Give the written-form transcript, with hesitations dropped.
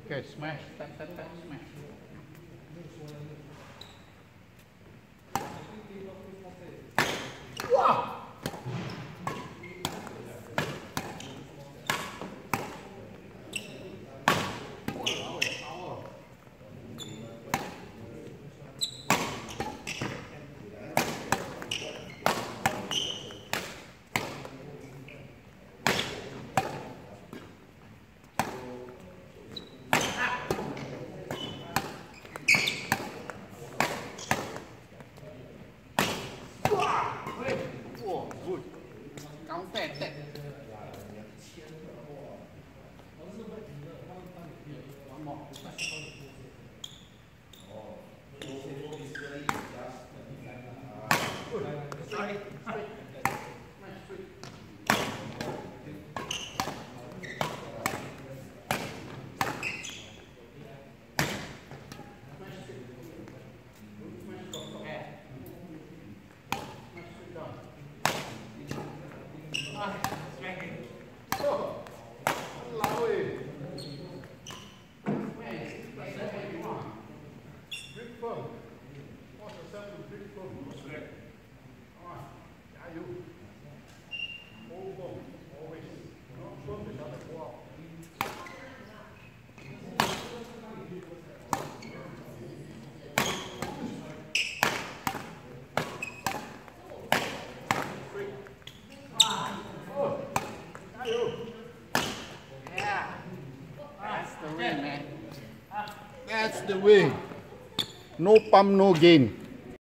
Okay, smash, tap, tap, tap, smash. Wow! Oh, good. Counter attack. One more. Sorry. That's the way. No pump, no gain.